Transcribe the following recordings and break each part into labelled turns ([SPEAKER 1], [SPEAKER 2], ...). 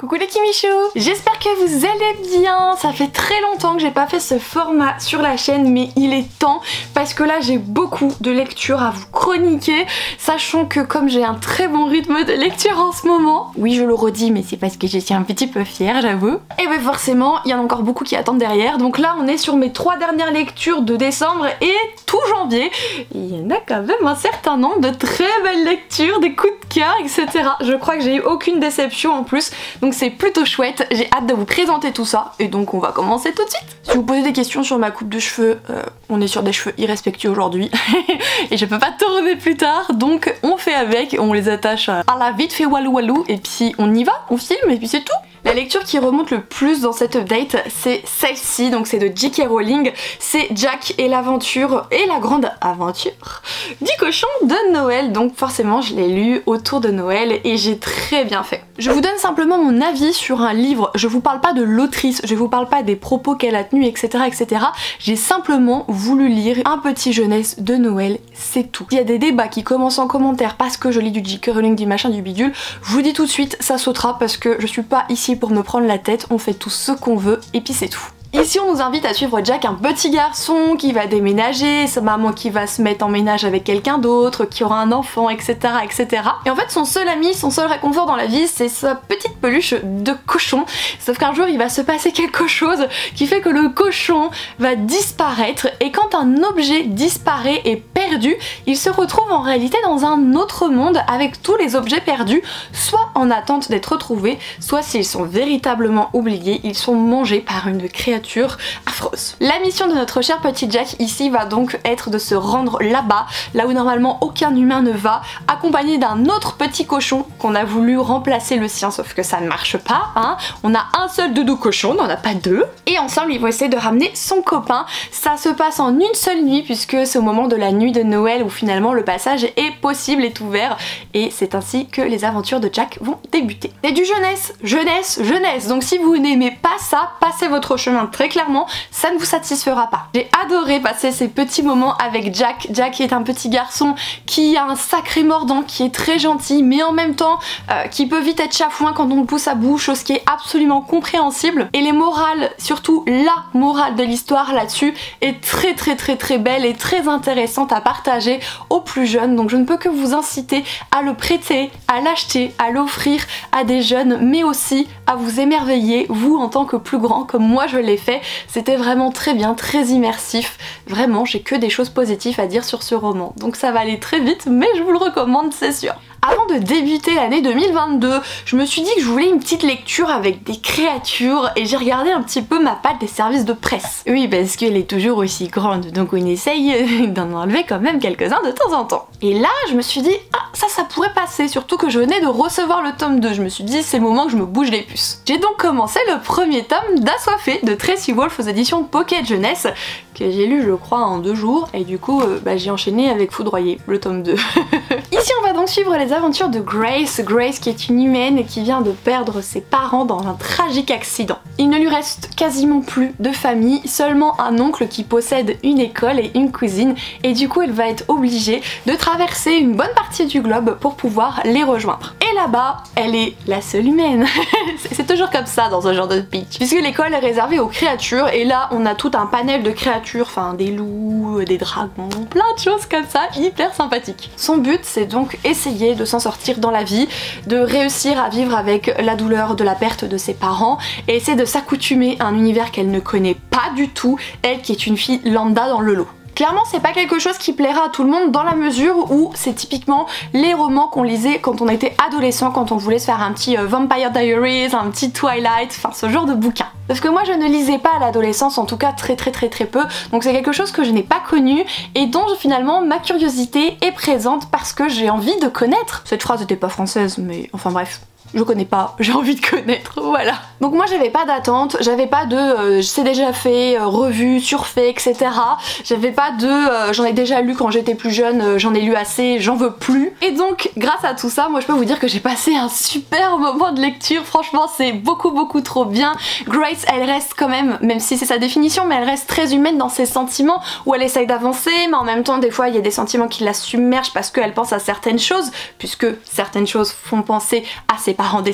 [SPEAKER 1] Coucou les Kimichou, j'espère que vous allez bien. Ça fait très longtemps que j'ai pas fait ce format sur la chaîne, mais il est temps parce que là j'ai beaucoup de lectures à vous chroniquer, sachant que comme j'ai un très bon rythme de lecture en ce moment, oui je le redis mais c'est parce que je suis un petit peu fière j'avoue, et ben forcément il y en a encore beaucoup qui attendent derrière, donc là on est sur mes 3 dernières lectures de décembre et tout janvier, et il y en a quand même un certain nombre de très belles lectures, des coups de cœur, etc. Je crois que j'ai eu aucune déception en plus, donc c'est plutôt chouette, j'ai hâte de vous présenter tout ça, et donc on va commencer tout de suite. Si vous posez des questions sur ma coupe de cheveux, on est sur des cheveux irrespectueux aujourd'hui, et je peux pas tourner plus tard, donc on fait avec, on les attache à la vite fait walou walou, et puis on y va, on filme, et puis c'est tout. La lecture qui remonte le plus dans cette update, c'est celle-ci, donc c'est de J.K. Rowling, c'est Jack et l'aventure, et la grande aventure du cochon de Noël, donc forcément je l'ai lu autour de Noël et j'ai très bien fait. Je vous donne simplement mon avis sur un livre, je vous parle pas de l'autrice, je vous parle pas des propos qu'elle a tenus, etc. etc. J'ai simplement voulu lire un petit jeunesse de Noël, c'est tout. Il y a des débats qui commencent en commentaire parce que je lis du J.K. Rowling, du machin, du bidule, je vous dis tout de suite, ça sautera parce que je suis pas ici pour me prendre la tête, on fait tout ce qu'on veut et puis c'est tout. Ici on nous invite à suivre Jack, un petit garçon qui va déménager, sa maman qui va se mettre en ménage avec quelqu'un d'autre, qui aura un enfant, etc. etc. Et en fait son seul ami, son seul réconfort dans la vie, c'est sa petite peluche de cochon. Sauf qu'un jour il va se passer quelque chose qui fait que le cochon va disparaître, et quand un objet disparaît et perdu, il se retrouve en réalité dans un autre monde avec tous les objets perdus, soit en attente d'être retrouvés, soit s'ils sont véritablement oubliés, ils sont mangés par une créature affreuse. La mission de notre cher petit Jack ici va donc être de se rendre là-bas, là où normalement aucun humain ne va, accompagné d'un autre petit cochon qu'on a voulu remplacer le sien, sauf que ça ne marche pas, hein. On a un seul doudou cochon, on n'en a pas deux, et ensemble ils vont essayer de ramener son copain. Ça se passe en une seule nuit puisque c'est au moment de la nuit de Noël où finalement le passage est possible, est ouvert, et c'est ainsi que les aventures de Jack vont débuter. C'est du jeunesse, jeunesse, jeunesse, donc si vous n'aimez pas ça, passez votre chemin. Très clairement, ça ne vous satisfera pas. J'ai adoré passer ces petits moments avec Jack. Jack est un petit garçon qui a un sacré mordant, qui est très gentil, mais en même temps qui peut vite être chafouin quand on le pousse à bout, chose qui est absolument compréhensible. Et les morales, surtout la morale de l'histoire là-dessus, est très belle et très intéressante à partager aux plus jeunes. Donc je ne peux que vous inciter à le prêter, à l'acheter, à l'offrir à des jeunes, mais aussi à vous émerveiller, vous en tant que plus grand, comme moi je l'ai fait. C'était vraiment très bien, très immersif. Vraiment, j'ai que des choses positives à dire sur ce roman. Donc ça va aller très vite, mais je vous le recommande, c'est sûr. Avant de débuter l'année 2022, je me suis dit que je voulais une petite lecture avec des créatures, et j'ai regardé un petit peu ma patte des services de presse. Oui, parce qu'elle est toujours aussi grande, donc on essaye d'en enlever quand même quelques-uns de temps en temps. Et là, je me suis dit, ah, ça pourrait passer, surtout que je venais de recevoir le tome 2. Je me suis dit, c'est le moment que je me bouge les puces. J'ai donc commencé le premier tome d'Assoiffé de Tracy Wolff aux éditions Pocket Jeunesse, que j'ai lu je crois en 2 jours, et du coup j'ai enchaîné avec Foudroyé, le tome 2. Ici on va donc suivre les aventures de Grace, Grace qui est une humaine et qui vient de perdre ses parents dans un tragique accident. Il ne lui reste quasiment plus de famille, seulement un oncle qui possède une école et une cuisine, et du coup elle va être obligée de traverser une bonne partie du globe pour pouvoir les rejoindre. Et là-bas, elle est la seule humaine. C'est toujours comme ça dans ce genre de pitch, puisque l'école est réservée aux créatures, et là on a tout un panel de créatures, enfin des loups, des dragons, plein de choses comme ça, hyper sympathiques. Son but c'est donc essayer de s'en sortir dans la vie, de réussir à vivre avec la douleur de la perte de ses parents, et essayer de s'accoutumer à un univers qu'elle ne connaît pas du tout, elle qui est une fille lambda dans le lot. Clairement c'est pas quelque chose qui plaira à tout le monde dans la mesure où c'est typiquement les romans qu'on lisait quand on était adolescent, quand on voulait se faire un petit Vampire Diaries, un petit Twilight, enfin ce genre de bouquin. Parce que moi je ne lisais pas à l'adolescence, en tout cas très peu, donc c'est quelque chose que je n'ai pas connu et dont finalement ma curiosité est présente parce que j'ai envie de connaître. Cette phrase n'était pas française mais enfin bref. Je connais pas, j'ai envie de connaître, voilà. Donc moi j'avais pas d'attente, j'avais pas de c'est déjà fait, revu, surfait, etc. J'avais pas de j'en ai déjà lu quand j'étais plus jeune, j'en ai lu assez, j'en veux plus. Et donc grâce à tout ça, moi je peux vous dire que j'ai passé un super moment de lecture, franchement c'est beaucoup trop bien. Grace elle reste quand même si c'est sa définition, mais elle reste très humaine dans ses sentiments, où elle essaye d'avancer, mais en même temps des fois il y a des sentiments qui la submergent parce qu'elle pense à certaines choses, puisque certaines choses font penser à ses parents décédés.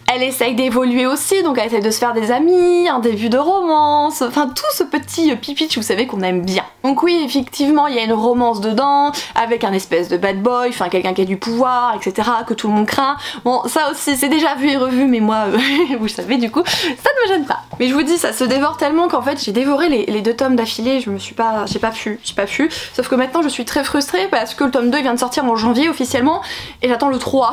[SPEAKER 1] Elle essaye d'évoluer aussi, donc elle essaye de se faire des amis, un début de romance, enfin tout ce petit pipitch, vous savez, qu'on aime bien. Donc oui, effectivement, il y a une romance dedans, avec un espèce de bad boy, enfin quelqu'un qui a du pouvoir, etc., que tout le monde craint. Bon, ça aussi, c'est déjà vu et revu, mais moi, vous savez, du coup, ça ne me gêne pas. Mais je vous dis, ça se dévore tellement qu'en fait, j'ai dévoré les 2 tomes d'affilée, j'ai pas pu. Sauf que maintenant, je suis très frustrée parce que le tome 2 il vient de sortir en janvier officiellement, et j'attends le 3.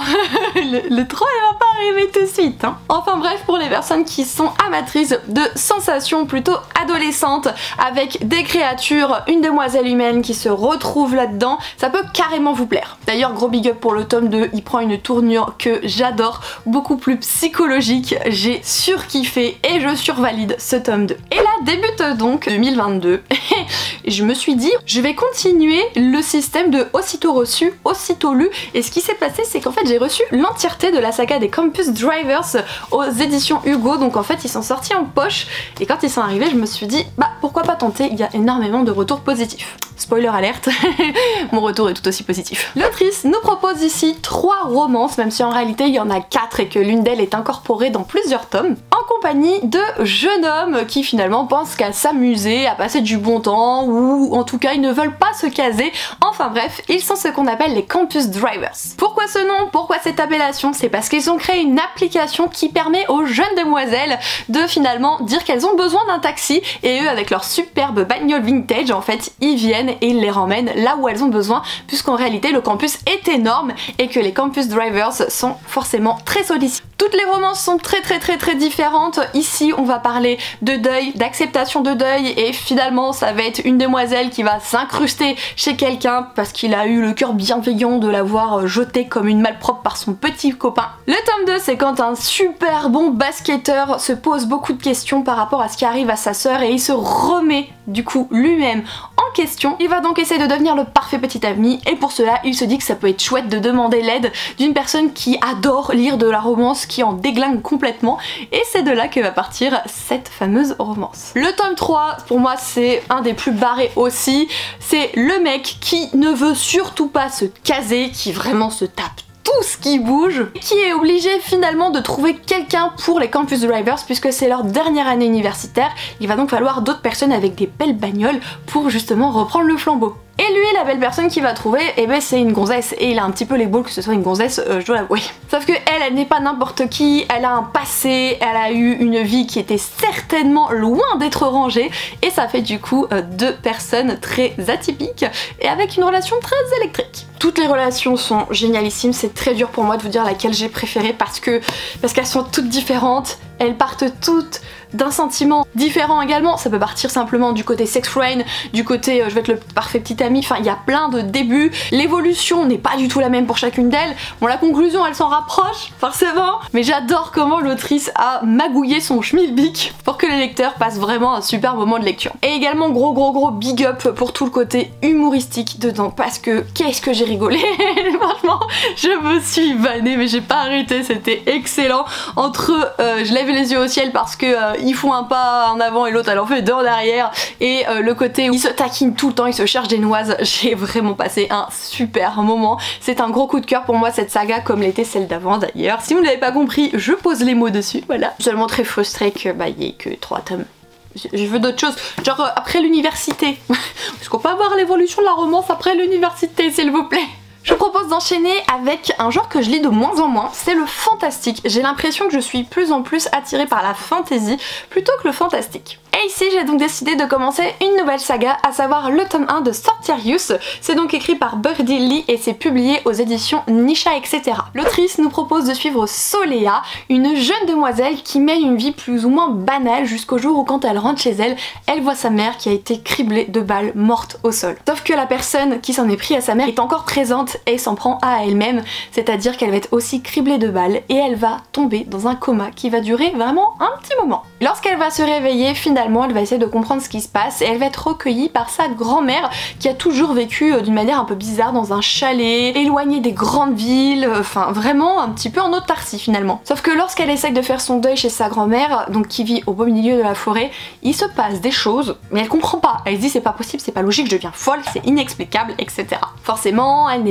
[SPEAKER 1] le 3, il va pas arriver tout de suite, hein. Enfin bref, pour les personnes qui sont amatrices de sensations plutôt adolescentes, avec des créatures, une demoiselle humaine qui se retrouve là-dedans, ça peut carrément vous plaire. D'ailleurs, gros big up pour le tome 2, il prend une tournure que j'adore, beaucoup plus psychologique, j'ai surkiffé et je survalide ce tome 2. Et là débute donc 2022, et je me suis dit, je vais continuer le système de aussitôt reçu, aussitôt lu, et ce qui s'est passé, c'est qu'en fait j'ai reçu l'entièreté de la saga des Campus Drivers aux éditions Hugo, donc en fait ils sont sortis en poche, et quand ils sont arrivés je me suis dit bah pourquoi pas tenter, il y a énormément de retours positifs. Spoiler alerte, mon retour est tout aussi positif. L'autrice nous propose ici 3 romances, même si en réalité il y en a 4 et que l'une d'elles est incorporée dans plusieurs tomes, en compagnie de jeunes hommes qui finalement pensent qu'à s'amuser, à passer du bon temps, ou en tout cas ils ne veulent pas se caser. Enfin bref, ils sont ce qu'on appelle les Campus Drivers. Pourquoi ce nom? Pourquoi cette appellation? C'est parce qu'ils ont créé une application qui permet aux jeunes demoiselles de finalement dire qu'elles ont besoin d'un taxi, et eux avec leur superbe bagnole vintage, en fait ils viennent et ils les ramènent là où elles ont besoin, puisqu'en réalité le campus est énorme et que les Campus Drivers sont forcément très sollicités. Toutes les romances sont très différentes. Ici on va parler de deuil, d'acceptation de deuil, et finalement ça va être une demoiselle qui va s'incruster chez quelqu'un parce qu'il a eu le cœur bienveillant de l'avoir jeté comme une malpropre par son petit copain. Le tome 2, c'est quand un super bon basketteur se pose beaucoup de questions par rapport à ce qui arrive à sa sœur, et il se remet du coup lui-même en question. Il va donc essayer de devenir le parfait petit ami, et pour cela il se dit que ça peut être chouette de demander l'aide d'une personne qui adore lire de la romance, qui en déglingue complètement, et c'est de là que va partir cette fameuse romance. Le tome 3, pour moi c'est un des plus barrés aussi, c'est le mec qui ne veut surtout pas se caser, qui vraiment se tape tout ce qui bouge, qui est obligé finalement de trouver quelqu'un pour les Campus Drivers, puisque c'est leur dernière année universitaire. Il va donc falloir d'autres personnes avec des belles bagnoles pour justement reprendre le flambeau. Et lui, la belle personne qu'il va trouver, eh ben c'est une gonzesse, et il a un petit peu les boules que ce soit une gonzesse, je dois l'avouer. Sauf que elle n'est pas n'importe qui, elle a un passé, elle a eu une vie qui était certainement loin d'être rangée, et ça fait du coup 2 personnes très atypiques et avec une relation très électrique. Toutes les relations sont génialissimes, c'est très dur pour moi de vous dire laquelle j'ai préférée parce qu'elles sont toutes différentes, elles partent toutes d'un sentiment différent également. Ça peut partir simplement du côté sex friend, du côté je vais être le parfait petit ami, enfin il y a plein de débuts. L'évolution n'est pas du tout la même pour chacune d'elles. Bon, la conclusion elle s'en rapproche forcément, mais j'adore comment l'autrice a magouillé son schmilblick pour que les lecteurs passent vraiment un super moment de lecture. Et également gros big up pour tout le côté humoristique dedans, parce que qu'est-ce que j'ai rigolé. Franchement je me suis vannée, mais j'ai pas arrêté, c'était excellent. Entre je lève les yeux au ciel parce que ils font un pas en avant et l'autre elle en fait 2 en arrière, et le côté où ils se taquinent tout le temps, ils se cherchent des noises, j'ai vraiment passé un super moment. C'est un gros coup de cœur pour moi cette saga, comme l'était celle d'avant d'ailleurs. Si vous ne l'avez pas compris, je pose les mots dessus, voilà. Je suis seulement très frustrée que il y ait que 3 tomes. Je veux d'autres choses, genre après l'université. Est-ce qu'on peut avoir l'évolution de la romance après l'université, s'il vous plaît? Je vous propose d'enchaîner avec un genre que je lis de moins en moins, c'est le fantastique. J'ai l'impression que je suis plus en plus attirée par la fantasy plutôt que le fantastique. Et ici j'ai donc décidé de commencer une nouvelle saga, à savoir le tome 1 de Sortirius. C'est donc écrit par Birdie Lee et c'est publié aux éditions Nisha, etc. L'autrice nous propose de suivre Solea, une jeune demoiselle qui mène une vie plus ou moins banale jusqu'au jour où quand elle rentre chez elle, elle voit sa mère qui a été criblée de balles, morte au sol. Sauf que la personne qui s'en est pris à sa mère est encore présente et s'en prend à elle-même, c'est-à-dire qu'elle va être aussi criblée de balles et elle va tomber dans un coma qui va durer vraiment un petit moment. Lorsqu'elle va se réveiller, finalement elle va essayer de comprendre ce qui se passe et elle va être recueillie par sa grand-mère qui a toujours vécu d'une manière un peu bizarre dans un chalet, éloignée des grandes villes, enfin vraiment un petit peu en autarcie finalement. Sauf que lorsqu'elle essaye de faire son deuil chez sa grand-mère, donc qui vit au beau milieu de la forêt, il se passe des choses, mais elle comprend pas. Elle se dit c'est pas possible, c'est pas logique, je deviens folle, c'est inexplicable, etc. Forcément, elle n'est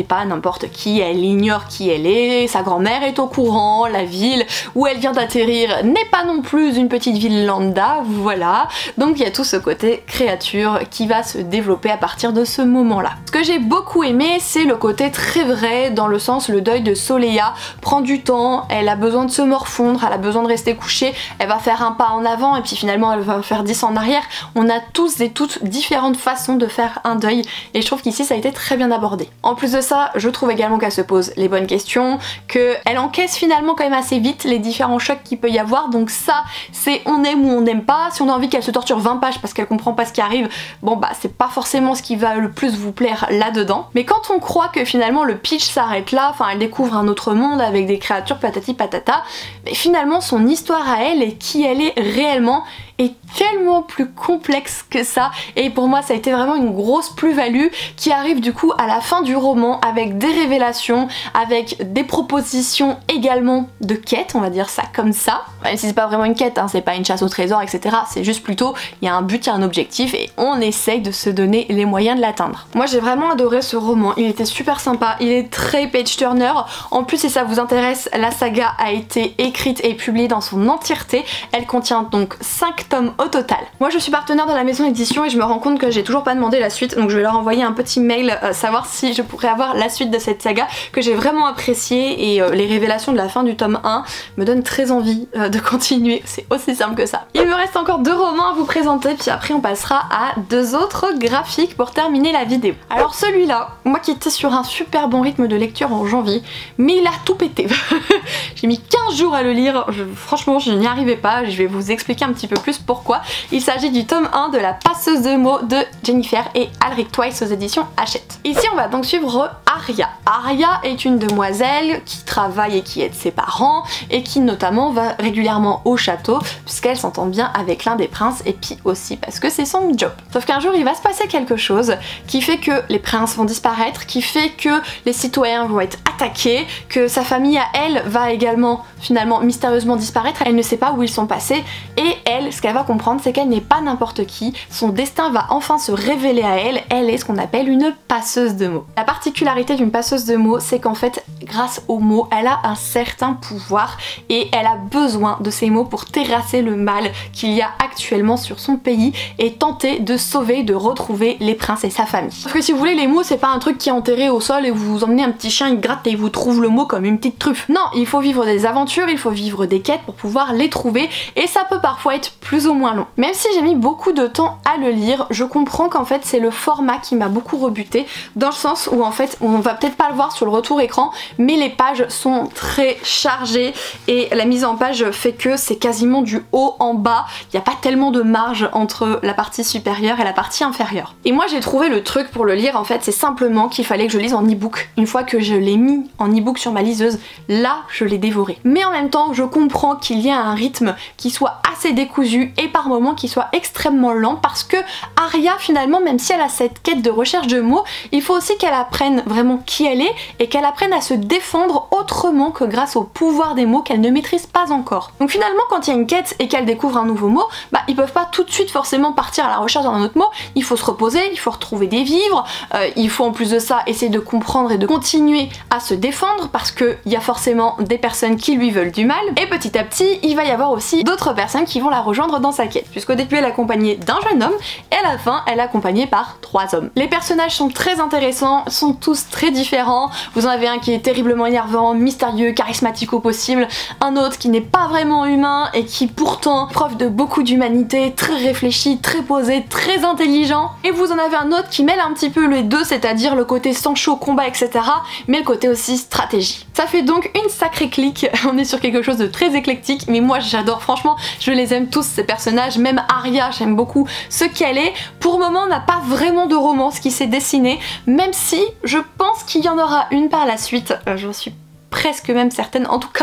[SPEAKER 1] pas n'importe qui, elle ignore qui elle est, sa grand-mère est au courant, la ville où elle vient d'atterrir n'est pas non plus une petite ville lambda, voilà. Donc il y a tout ce côté créature qui va se développer à partir de ce moment-là. Ce que j'ai beaucoup aimé, c'est le côté très vrai, dans le sens le deuil de Soleya prend du temps, elle a besoin de se morfondre, elle a besoin de rester couchée, elle va faire un pas en avant et puis finalement elle va faire 10 en arrière. On a tous et toutes différentes façons de faire un deuil et je trouve qu'ici ça a été très bien abordé. En plus de ça, je trouve également qu'elle se pose les bonnes questions, qu'elle encaisse finalement quand même assez vite les différents chocs qu'il peut y avoir, donc ça c'est on aime ou on n'aime pas. Si on a envie qu'elle se torture 20 pages parce qu'elle comprend pas ce qui arrive, bon bah c'est pas forcément ce qui va le plus vous plaire là-dedans. Mais quand on croit que finalement le pitch s'arrête là, enfin elle découvre un autre monde avec des créatures patati patata, mais finalement son histoire à elle et qui elle est réellement est tellement plus complexe que ça, et pour moi ça a été vraiment une grosse plus-value qui arrive du coup à la fin du roman avec des révélations, avec des propositions également de quêtes, on va dire ça comme ça. Même si c'est pas vraiment une quête, hein, c'est pas une chasse au trésor, etc. C'est juste plutôt, il y a un but, il y a un objectif et on essaye de se donner les moyens de l'atteindre. Moi j'ai vraiment adoré ce roman, il était super sympa, il est très page-turner. En plus, si ça vous intéresse, la saga a été écrite et publiée dans son entièreté. Elle contient donc 5 tomes au total. Moi je suis partenaire de la maison d'édition et je me rends compte que j'ai toujours pas demandé la suite, donc je vais leur envoyer un petit mail savoir si je pourrais avoir la suite de cette saga que j'ai vraiment appréciée, et les révélations de la fin du tome 1 me donnent très envie de continuer, c'est aussi simple que ça. Il me reste encore 2 romans à vous présenter, puis après on passera à 2 autres graphiques pour terminer la vidéo. Alors celui-là, moi qui étais sur un super bon rythme de lecture en janvier, mais il a tout pété. J'ai mis 15 jours à le lire, franchement je n'y arrivais pas, je vais vous expliquer un petit peu plus pourquoi. Il s'agit du tome 1 de La Passeuse de mots de Jennifer et Alric Twice aux éditions Hachette. Ici on va donc suivre Arya. Arya est une demoiselle qui travaille et qui aide ses parents et qui notamment va régulièrement au château puisqu'elle s'entend bien avec l'un des princes, et puis aussi parce que c'est son job. Sauf qu'un jour il va se passer quelque chose qui fait que les princes vont disparaître, qui fait que les citoyens vont être attaqués, que sa famille à elle va également finalement mystérieusement disparaître, elle ne sait pas où ils sont passés, et elle, ce qu'elle va comprendre, c'est qu'elle n'est pas n'importe qui, son destin va enfin se révéler à elle, elle est ce qu'on appelle une passeuse de mots. La particularité d'une passeuse de mots, c'est qu'en fait, grâce aux mots, elle a un certain pouvoir et elle a besoin de ces mots pour terrasser le mal qu'il y a actuellement sur son pays et tenter de sauver, de retrouver les princes et sa famille. Parce que si vous voulez, les mots, c'est pas un truc qui est enterré au sol et vous emmenez un petit chien, il gratte et il vous trouve le mot comme une petite truffe. Non, il faut vivre des aventures, il faut vivre des quêtes pour pouvoir les trouver, et ça peut parfois être plus ou moins long. Même si j'ai mis beaucoup de temps à le lire, je comprends qu'en fait c'est le format qui m'a beaucoup rebuté, dans le sens où en fait on va peut-être pas le voir sur le retour écran, mais les pages sont très chargées et la mise en page fait que c'est quasiment du haut en bas, il n'y a pas tellement de marge entre la partie supérieure et la partie inférieure. Et moi j'ai trouvé le truc pour le lire, en fait c'est simplement qu'il fallait que je lise en e-book. Une fois que je l'ai mis en e-book sur ma liseuse, là je l'ai dévoré. Mais en même temps je comprends qu'il y a un rythme qui soit assez décousu et par moments qui soit extrêmement lent, parce que Arya finalement, même si elle a cette quête de recherche de mots, il faut aussi qu'elle apprenne vraiment qui elle est et qu'elle apprenne à se défendre autrement que grâce au pouvoir des mots qu'elle ne maîtrise pas encore. Donc finalement quand il y a une quête et qu'elle découvre un nouveau mot, bah ils peuvent pas tout de suite forcément partir à la recherche d'un autre mot, il faut se reposer, il faut retrouver des vivres, il faut en plus de ça essayer de comprendre et de continuer à se défendre parce qu'il y a forcément des personnes qui lui veulent du mal, et petit à petit il va y avoir aussi d'autres personnes qui vont la rejoindre dans sa quête, puisqu'au début elle est accompagnée d'un jeune homme et à la fin elle est accompagnée par 3 hommes. Les personnages sont très intéressants, sont tous très différents, vous en avez un qui est terriblement énervant, mystérieux, charismatique au possible, un autre qui n'est pas vraiment humain et qui pourtant preuve de beaucoup d'humanité, très réfléchi, très posé, très intelligent, et vous en avez un autre qui mêle un petit peu les deux, c'est-à-dire le côté Sancho, combat, etc., mais le côté aussi stratégie. Ça fait donc une sacrée clique, on est sur quelque chose de très éclectique, mais moi j'adore, franchement, je les aime tous ces personnages, même Arya, j'aime beaucoup ce qu'elle est. Pour le moment on n'a pas vraiment de romance qui s'est dessinée, même si je pense qu'il y en aura une par la suite, j'en suis presque même certaine, en tout cas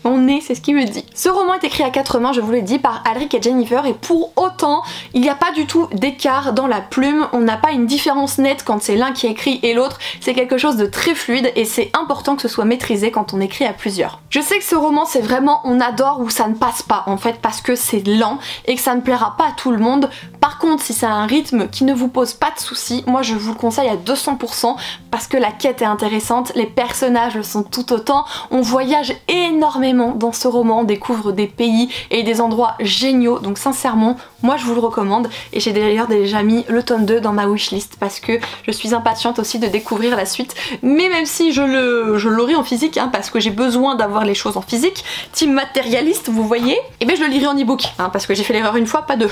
[SPEAKER 1] on est, c'est ce qu'il me dit. Ce roman est écrit à 4 mains, je vous l'ai dit, par Alric et Jennifer, et pour autant, il n'y a pas du tout d'écart dans la plume, on n'a pas une différence nette quand c'est l'un qui écrit et l'autre, c'est quelque chose de très fluide et c'est important que ce soit maîtrisé quand on écrit à plusieurs. Je sais que ce roman c'est vraiment on adore ou ça ne passe pas en fait parce que c'est lent et que ça ne plaira pas à tout le monde. Par contre si c'est un rythme qui ne vous pose pas de soucis, moi je vous le conseille à 200% parce que la quête est intéressante, les personnages le sont tout autant, on voyage énormément dans ce roman, on découvre des pays et des endroits géniaux, donc sincèrement moi je vous le recommande et j'ai d'ailleurs déjà mis le tome 2 dans ma wishlist parce que je suis impatiente aussi de découvrir la suite, mais même si je l'aurai en physique hein, parce que j'ai besoin d'avoir les choses en physique, team matérialiste vous voyez, et bien je le lirai en e-book hein, parce que j'ai fait l'erreur une fois, pas deux.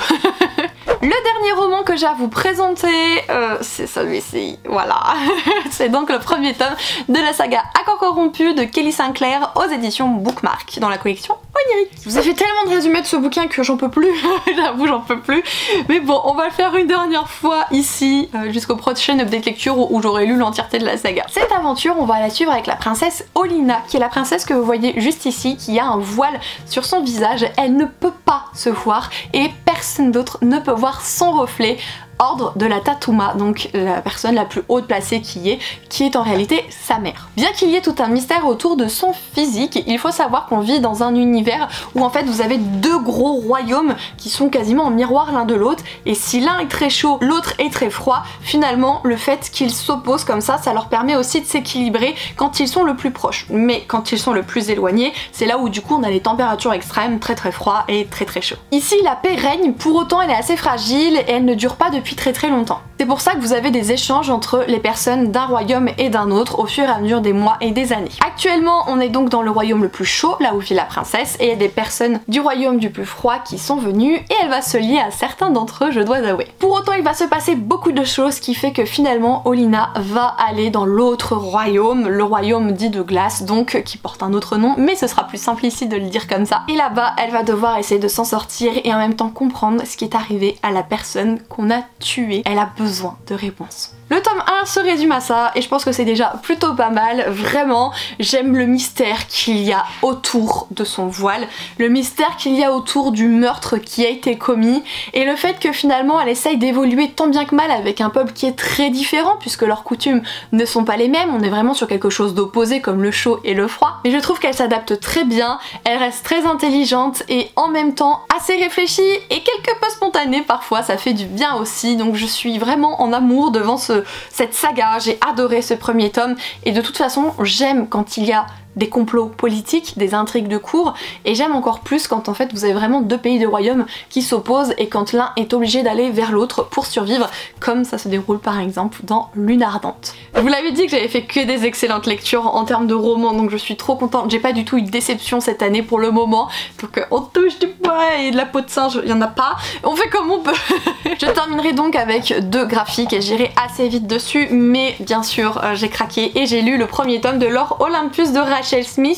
[SPEAKER 1] Le dernier roman que j'ai à vous présenter, c'est celui-ci, voilà. C'est donc le premier tome de la saga Accord corrompu de Kelly Sinclair aux éditions Bookmark dans la collection Onirique. Je vous ai fait tellement de résumés de ce bouquin que j'en peux plus, j'avoue j'en peux plus. Mais bon, on va le faire une dernière fois ici, jusqu'au prochain update lecture où j'aurai lu l'entièreté de la saga. Cette aventure, on va la suivre avec la princesse Olenna, qui est la princesse que vous voyez juste ici, qui a un voile sur son visage. Elle ne peut pas se voir et personne d'autre ne peut voir son reflet. Ordre de la Tatuma, donc la personne la plus haute placée qui est en réalité sa mère. Bien qu'il y ait tout un mystère autour de son physique, il faut savoir qu'on vit dans un univers où en fait vous avez deux gros royaumes qui sont quasiment en miroir l'un de l'autre, et si l'un est très chaud, l'autre est très froid, finalement le fait qu'ils s'opposent comme ça leur permet aussi de s'équilibrer quand ils sont le plus proches. Mais quand ils sont le plus éloignés, c'est là où du coup on a les températures extrêmes, très froid et très chaud. Ici la paix règne, pour autant elle est assez fragile et elle ne dure pas depuis très longtemps. C'est pour ça que vous avez des échanges entre les personnes d'un royaume et d'un autre au fur et à mesure des mois et des années. Actuellement on est donc dans le royaume le plus chaud, là où vit la princesse, et il y a des personnes du royaume du plus froid qui sont venues et elle va se lier à certains d'entre eux, je dois avouer. Pour autant il va se passer beaucoup de choses qui fait que finalement Olenna va aller dans l'autre royaume, le royaume dit de glace, donc qui porte un autre nom, mais ce sera plus simple ici de le dire comme ça. Et là-bas elle va devoir essayer de s'en sortir et en même temps comprendre ce qui est arrivé à la personne qu'on a tuée. Elle a besoin de réponses. Le tome 1 se résume à ça et je pense que c'est déjà plutôt pas mal, vraiment. J'aime le mystère qu'il y a autour de son voile, le mystère qu'il y a autour du meurtre qui a été commis et le fait que finalement elle essaye d'évoluer tant bien que mal avec un peuple qui est très différent puisque leurs coutumes ne sont pas les mêmes, on est vraiment sur quelque chose d'opposé comme le chaud et le froid. Mais je trouve qu'elle s'adapte très bien, elle reste très intelligente et en même temps assez réfléchie et quelque peu spontanée parfois, ça fait du bien aussi, donc je suis vraiment en amour devant cette saga, j'ai adoré ce premier tome et de toute façon j'aime quand il y a des complots politiques, des intrigues de cour, et j'aime encore plus quand en fait vous avez vraiment deux pays de royaumes qui s'opposent et quand l'un est obligé d'aller vers l'autre pour survivre, comme ça se déroule par exemple dans Lune Ardente. Je vous l'avais dit que j'avais fait que des excellentes lectures en termes de romans, donc je suis trop contente, j'ai pas du tout eu de déception cette année pour le moment, donc on touche du bois et de la peau de singe, il y en a pas, on fait comme on peut. Je terminerai donc avec deux graphiques et j'irai assez vite dessus, mais bien sûr j'ai craqué et j'ai lu le premier tome de Lore Olympus de Rachel Smith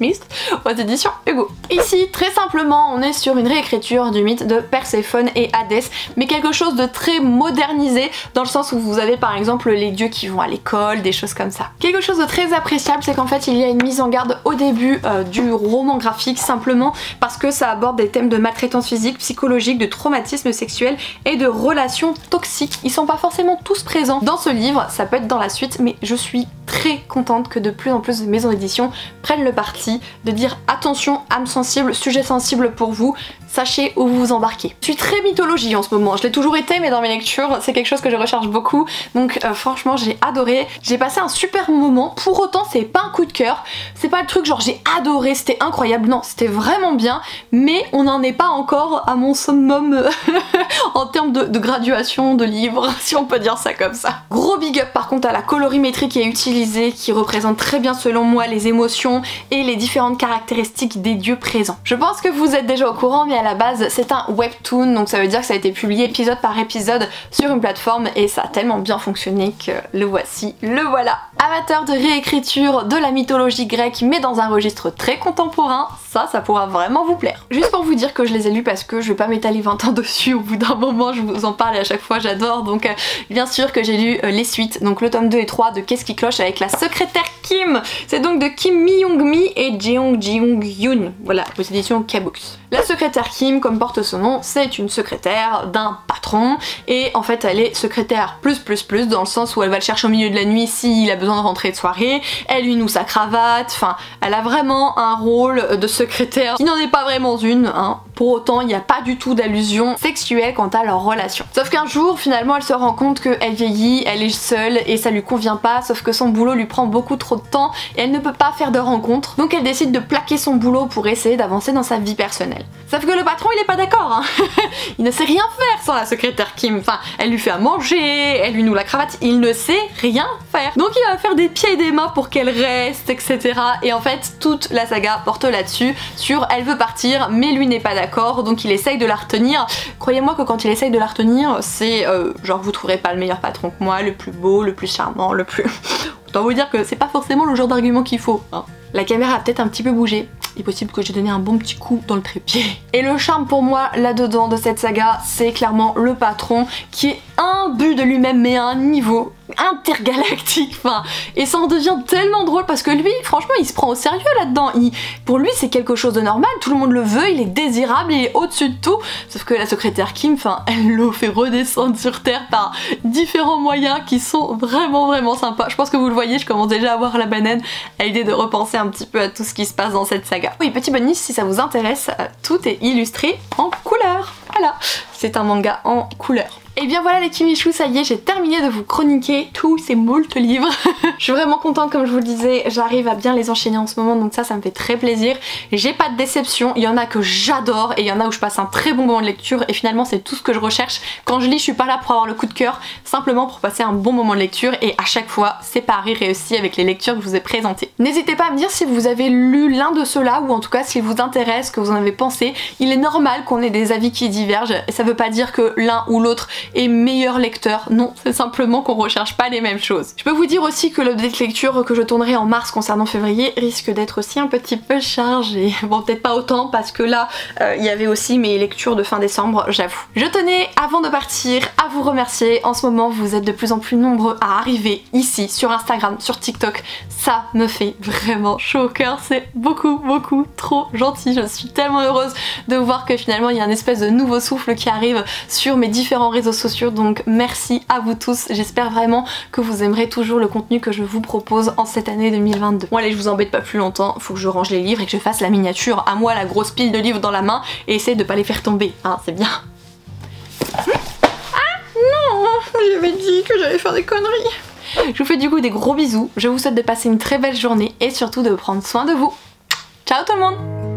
[SPEAKER 1] aux éditions Hugo. Ici, très simplement, on est sur une réécriture du mythe de Perséphone et Hadès, mais quelque chose de très modernisé, dans le sens où vous avez par exemple les dieux qui vont à l'école, des choses comme ça. Quelque chose de très appréciable, c'est qu'en fait il y a une mise en garde au début du roman graphique, simplement parce que ça aborde des thèmes de maltraitance physique, psychologique, de traumatisme sexuel et de relations toxiques. Ils sont pas forcément tous présents dans ce livre, ça peut être dans la suite, mais je suis très contente que de plus en plus de maisons d'édition prennent le parti de dire attention, âme sensible, sujet sensible pour vous, sachez où vous vous embarquez. Je suis très mythologie en ce moment, je l'ai toujours été mais dans mes lectures c'est quelque chose que je recherche beaucoup, donc franchement j'ai adoré, j'ai passé un super moment, pour autant c'est pas un coup de cœur, c'est pas le truc genre j'ai adoré, c'était incroyable, non c'était vraiment bien, mais on n'en est pas encore à mon summum en termes de graduation de livres, si on peut dire ça comme ça. Gros big up par contre à la colorimétrie qui est utilisée, qui représente très bien selon moi les émotions et les différentes caractéristiques des dieux présents. Je pense que vous êtes déjà au courant, mais à la base c'est un webtoon, donc ça veut dire que ça a été publié épisode par épisode sur une plateforme et ça a tellement bien fonctionné que le voici, le voilà. Amateur de réécriture de la mythologie grecque mais dans un registre très contemporain, ça pourra vraiment vous plaire. Juste pour vous dire que je les ai lus parce que je vais pas m'étaler 20 ans dessus, au bout d'un moment je vous en parle et à chaque fois j'adore, donc bien sûr que j'ai lu les suites, donc le tome 2 et 3 de Qu'est-ce qui cloche avec la secrétaire Kim. C'est donc de Kim Mi-young-mi et Jeong Ji-young-yoon, voilà, aux éditions K-Books. La secrétaire Kim, comme porte son nom, c'est une secrétaire d'un patron et en fait elle est secrétaire plus dans le sens où elle va le chercher au milieu de la nuit s'il a besoin de rentrer de soirée, elle lui noue sa cravate, enfin elle a vraiment un rôle de secrétaire qui n'en est pas vraiment une, hein. Pour autant il n'y a pas du tout d'allusion sexuelle quant à leur relation. Sauf qu'un jour finalement elle se rend compte qu'elle vieillit, elle est seule et ça lui convient pas, sauf que son boulot lui prend beaucoup trop de temps et elle ne peut pas faire de rencontres, donc elle décide de plaquer son boulot pour essayer d'avancer dans sa vie personnelle. Sauf que le patron il est pas d'accord, hein. Il ne sait rien faire sans la secrétaire Kim, enfin elle lui fait à manger, elle lui noue la cravate, il ne sait rien faire. Donc il va faire des pieds et des mains pour qu'elle reste, etc. Et en fait toute la saga porte là-dessus, sur elle veut partir mais lui n'est pas d'accord, donc il essaye de la retenir. Croyez-moi que quand il essaye de la retenir, c'est genre vous trouverez pas le meilleur patron que moi, le plus beau, le plus charmant, le plus... Autant vous dire que c'est pas forcément le genre d'argument qu'il faut, hein. La caméra a peut-être un petit peu bougé, il est possible que j'ai donné un bon petit coup dans le trépied. Et le charme pour moi là-dedans de cette saga, c'est clairement le patron qui est imbu de lui-même mais à un niveau intergalactique, enfin, et ça en devient tellement drôle parce que lui, franchement, il se prend au sérieux là-dedans. Pour lui, c'est quelque chose de normal, tout le monde le veut, il est désirable, il est au-dessus de tout. Sauf que la secrétaire Kim, enfin, elle le fait redescendre sur Terre par différents moyens qui sont vraiment sympas. Je pense que vous le voyez, je commence déjà à avoir la banane à l'idée de repenser un petit peu à tout ce qui se passe dans cette saga. Oui, petit bonus, si ça vous intéresse, tout est illustré en couleur. Voilà, c'est un manga en couleur. Et bien voilà les Kimichou, ça y est, j'ai terminé de vous chroniquer tous ces moultes livres. Je suis vraiment contente, comme je vous le disais, j'arrive à bien les enchaîner en ce moment, donc ça me fait très plaisir. J'ai pas de déception, il y en a que j'adore et il y en a où je passe un très bon moment de lecture et finalement c'est tout ce que je recherche. Quand je lis, je suis pas là pour avoir le coup de cœur, simplement pour passer un bon moment de lecture et à chaque fois, c'est pari réussi avec les lectures que je vous ai présentées. N'hésitez pas à me dire si vous avez lu l'un de ceux-là ou en tout cas s'il vous intéresse, que vous en avez pensé. Il est normal qu'on ait des avis qui divergent, et ça veut pas dire que l'un ou l'autre est meilleur lecteur, non, c'est simplement qu'on recherche pas les mêmes choses. Je peux vous dire aussi que l'update de lecture que je tournerai en mars concernant février risque d'être aussi un petit peu chargé. Bon, peut-être pas autant parce que là, il y avait aussi mes lectures de fin décembre, j'avoue. Je tenais, avant de partir, à vous remercier. En ce moment, vous êtes de plus en plus nombreux à arriver ici, sur Instagram, sur TikTok. Ça me fait vraiment chaud au cœur, c'est beaucoup trop gentil. Je suis tellement heureuse de voir que finalement, il y a un espèce de nouveau souffle qui arrive sur mes différents réseaux sociaux, donc merci à vous tous, j'espère vraiment que vous aimerez toujours le contenu que je vous propose en cette année 2022. Bon allez, je vous embête pas plus longtemps, faut que je range les livres et que je fasse la miniature, à moi la grosse pile de livres dans la main et essayer de pas les faire tomber, hein, c'est bien. Ah non, j'avais dit que j'allais faire des conneries. Je vous fais du coup des gros bisous, je vous souhaite de passer une très belle journée et surtout de prendre soin de vous. Ciao tout le monde.